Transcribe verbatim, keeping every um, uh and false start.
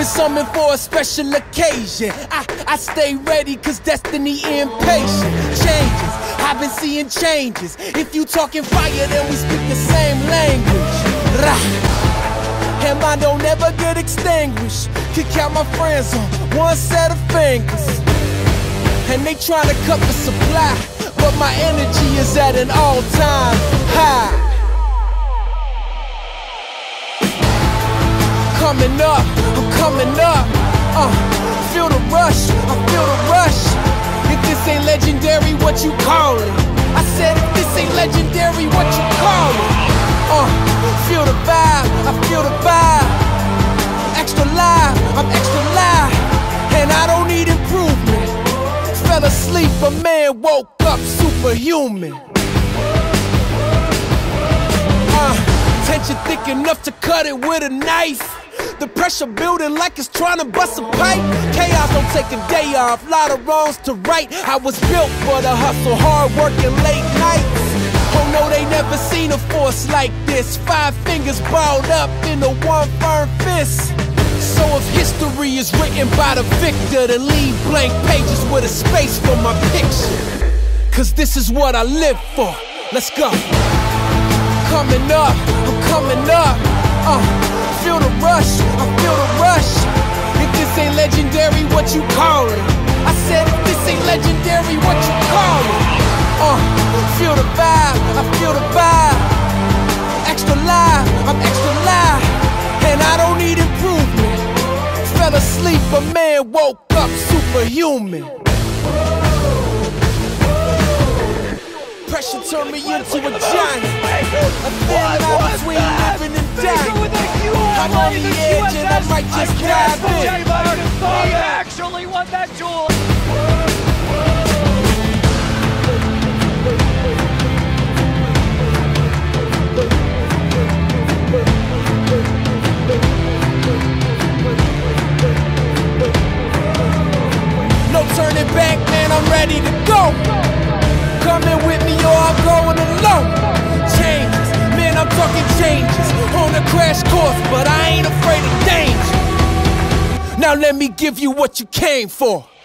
something for a special occasion. I, I stay ready cause destiny impatient. Changes, I've been seeing changes. If you talking fire, then we speak the same language. Rah. And mine don't ever get extinguished. Could count my friends on one set of fingers. And they tryna cut the supply, but my energy is at an all-time high. Coming up, I'm coming up. Uh, feel the rush, I feel the rush. If this ain't legendary, what you call it? I said if this ain't legendary, what you call it? Uh, feel the vibe, I feel the vibe. Extra live, I'm extra live. And I don't need improvement. Fell asleep, a man woke up superhuman. Uh, tension thick enough to cut it with a knife. The pressure building like it's trying to bust a pipe. Chaos don't take a day off, lot of wrongs to right. I was built for the hustle, hard work and late nights. Oh no, they never seen a force like this. Five fingers balled up into one firm fist. So if history is written by the victor, then leave blank pages with a space for my picture. Cause this is what I live for. Let's go. Coming up, I'm coming up. Uh, feel the rush, I feel the rush. If this ain't legendary, what you call it? I said if this ain't legendary, what you call it? Uh, feel the vibe, I feel the vibe. Extra live, I'm extra live. And I don't need improvement. Fell asleep, a man woke up superhuman. Pressure turned me into a giant. A thin line between living and dying. I'm on the edge and I might just dive in. He actually won that duel. No turning back, man, I'm ready to go. Coming with me or I'm going alone. Changes, man, I'm talking changes. On a crash course, but I ain't afraid of danger. Now let me give you what you came for.